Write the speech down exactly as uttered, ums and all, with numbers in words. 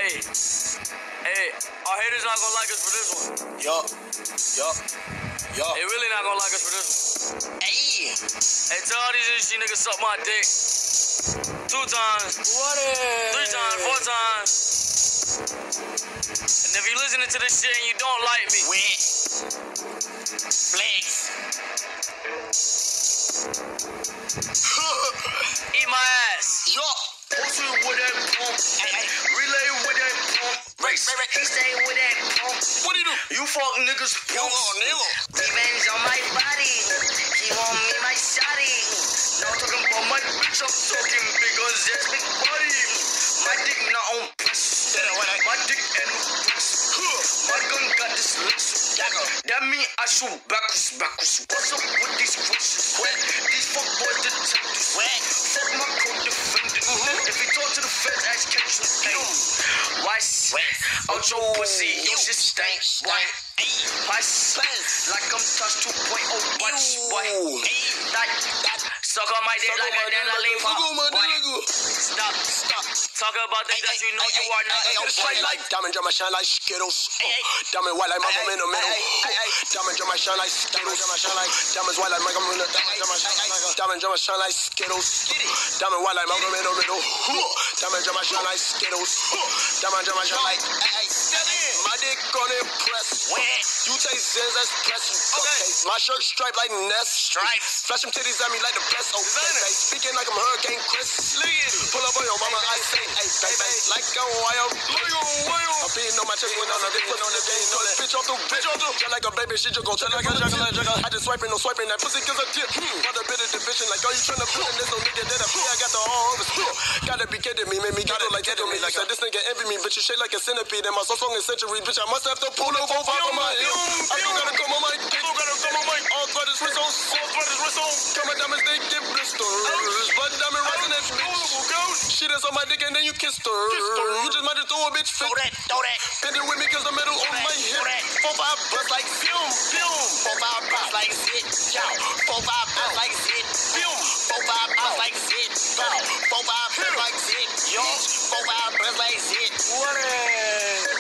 Hey, hey, our haters not gonna like us for this one. Yup, yup, yup. They really not gonna like us for this one. Hey, Hey, tell all these industry niggas suck my dick. Two times, what is? three times, four times. And if you listening to this shit and you don't like me, Wet. Flex. eat my ass. Yup. Pussy with that pump, Hey, hey. relay with that pump. Race, race, race. He stay with that pump. What do you do? You fuck niggas Yo, pumps. oh, nigga. Revenge on my body. He want me my shawty. Not talking about my bitch, I'm talking because there's big body. My dick not on press. Yeah, what I- My dick and no press. My gun got this list. That mean I shoot backwards, backwards. What's up with these questions? Wet. These fuck boys detectives. Wet. Fuck my co-defendant. If you talk to the feds, ask catch you. Hey. Why shit? Out your pussy, you shit stank. Why? Why shit? Like I'm touched two point oh. Watch, boy. That, that. Suck on my dick like a lollipop. Boy. Stop, stop. Talk about things that you know you are not. Shine like diamond, drama shine like Skittles. Diamond white like my in the middle. Diamond drama shine like Skittles. Diamonds white like my in the middle. Diamond drama shine like Skittles. Diamond white like my in the middle. Diamond drama shine like Skittles. Diamond drama shine like. My dick gonna impress. You take Zens, that's press you. Okay. My shirt striped like Ness. Stripes. Flash them titties at me like the best. Oh, they speaking like I'm Hurricane Chris. Pull up on your mama, I say, hey, baby, like a wire. I'm beating on my chest when I'm on the put on the game. No, bitch off the bitch off the. Just like a baby, she just go tell like a juggle, juggle. I just swiping, no swiping. That pussy gives a tip. Got a bit of division, like, oh, you tryna put in this? No nigga dead up. I got the whole over. Gotta be kidding me, made me get it like kidding me. Like, said this nigga envy me, bitch, you shake like a centipede. And my song is century, bitch, I must have to pull over five on my heel. I don't gotta come on my dick. I don't gotta come on my all brothers wrist on. All brothers wrist on. Come on, diamonds, they get blisters. But diamond rising that bitch. She that's on my dick and then you kissed her. You just might just throw a bitch fit. Throw that, throw that. Bend it with me cause the metal on my hip. Four, five, bust like film, film. Four, five, bust like zit. Yo. Four, five, bust like zit. Film. Four, five, bust like zit. Four, five, bust like zit. Yo. Four, five, bust like zit. What is?